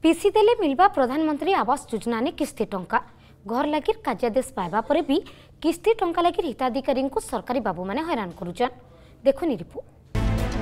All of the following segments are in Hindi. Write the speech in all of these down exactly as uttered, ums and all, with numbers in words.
पीसी देले मिलवा प्रधानमंत्री आवास योजना ने किस्ती टंका घर लगी कार्यादेश पाइबा पर भी किस्ती टंका लगी हिताधिकारी को सरकारी बाबू माने हैरान करुचन। देखो रिपोर्ट।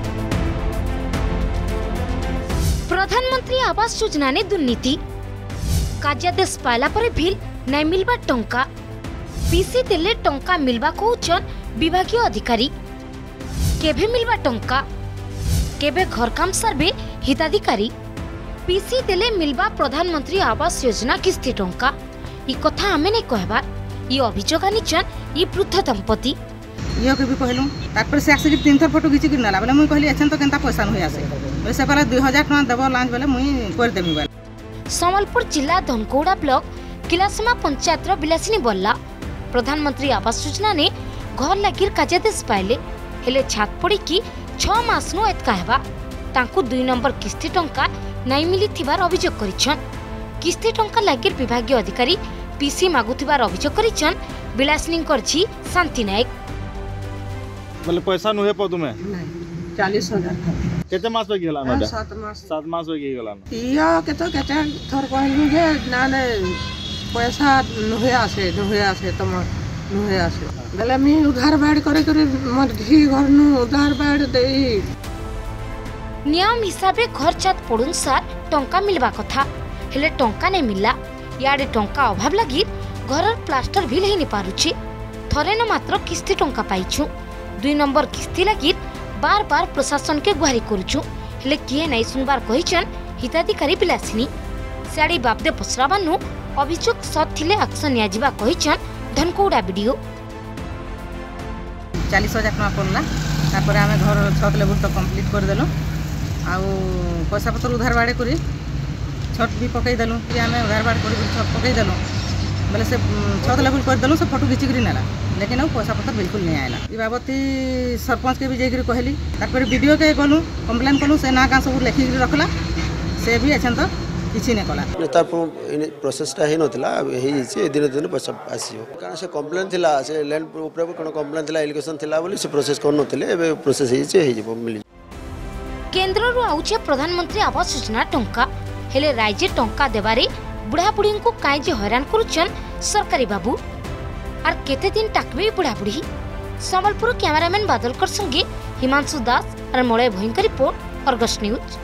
प्रधानमंत्री आवास योजना ने दुर्नीति कार्यादेश पाइला पर भी नहीं मिलवा टंका पीसी देले टंका मिलवा कहउचन विभागीय अधिकारी केभे मिलवा टंका केबे घर काम सर्वे हिताधिकारी पीसी देले मिलवा प्रधानमंत्री आवास योजना किस्ती टंका ई कथा आमे नै कहबार ई अभियोग आनिचन ई वृद्ध दंपति यो के भी कहलु तापर से आसे तीन थर फोटो खिची किनला बोले मुई कहली एछन तो केनता पैसा नहोय आसे बोले से कहला दो हज़ार टका देबो लांच बोले मुई कर देबी बोले। संबलपुर जिला धनकौड़ा ब्लॉक किलासमा पंचायत रो बिलासिनी बल्ला प्रधानमंत्री आवास योजना ने घर लागिर कार्यादेश पाइले हेले छात पड़ी कि छह मास नो एतका हेबा तांकु दुई नंबर किस्ती टंका नहीं मिली थिबार अभियोग करिछन। किस्ती टंका लागिर विभागीय अधिकारी पीसी मागुथिबार अभियोग करिछन बिलासिनी करछि शांति नायक। मतलब पैसा नुहे प तुमे नहीं चालीस हज़ार केते मास पे गेला ना सात मास सात मास पे गेला ना तिया केतो केते थर कहलु जे ना ने पैसा नुहे आसे नुहे आसे तम नुहे आसे गले मी उधार बाड़ करे करे मोर घी घर नु उधार बाड़ देई नियम हिसाब रे घर छात पड़ुन सार टंका मिलवा कथा हेले टंका नहीं मिलला याडे टंका अभाव लगी घर प्लास्टर भी नहीं पारुछि थरे न मात्र किस्ती टंका पाइछु दुई नंबर किस्ती लगी बार बार प्रशासन के गुहारी करुछु हेले किए नहीं सुनबार कहिचन हिताधिकारी बिलासिनी साड़ी बापदे पसराबानु अभियोग सत थिले एक्शन निया जिबा कहिचन धनकौड़ा वीडियो चालीस हजार टका पड़ला तापर आमे घर छत लेवल तो कंप्लीट कर देलो आउ पैसा पत्र उधार बाड़े करी छत भी पकई देलु कि आमे उधार बाड़ करी छत पकई देलु बोले से छत लेवल कर देलु से फोटो खिची करी नेला लेकिन अब पैसा पत्र बिल्कुल नहीं आयला ई बाबती सरपंच के भी जाई कहली तापर वीडियो के गलु कंप्लेन कलु से ना का सब लिखि रखला से भी एछन तो किछि ने कला नेता प्रोसेसटा हे नथिला हे जे दिन दिन पैसा आसीयो कारण से कंप्लेन थिला से लैंड ऊपर कोन कंप्लेन थिला एलिगेशन थिला बोली से प्रोसेस कोन नथिले एबे प्रोसेस हे जे हे जे मिली केंद्र रु आउचे प्रधानमंत्री आवास योजना टंका हेले राज्य टंका देवारे बुढ़ा बुढ़ी को काई जे हैरान करुचन सरकारी बाबू आर केते दिन टाकबे बुढ़ा बुढ़ी। संबलपुर कैमरामैन बादलकर संगे हिमांशु दास और मलय भयंकर रिपोर्ट अर्गस न्यूज।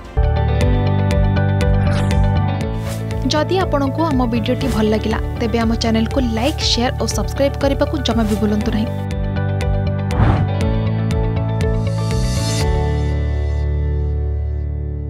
जदि आपंक आम भिडी भल लगा तेब आम चैनल को लाइक शेयर और सब्सक्राइब करने को जमा भी भूलु नहीं।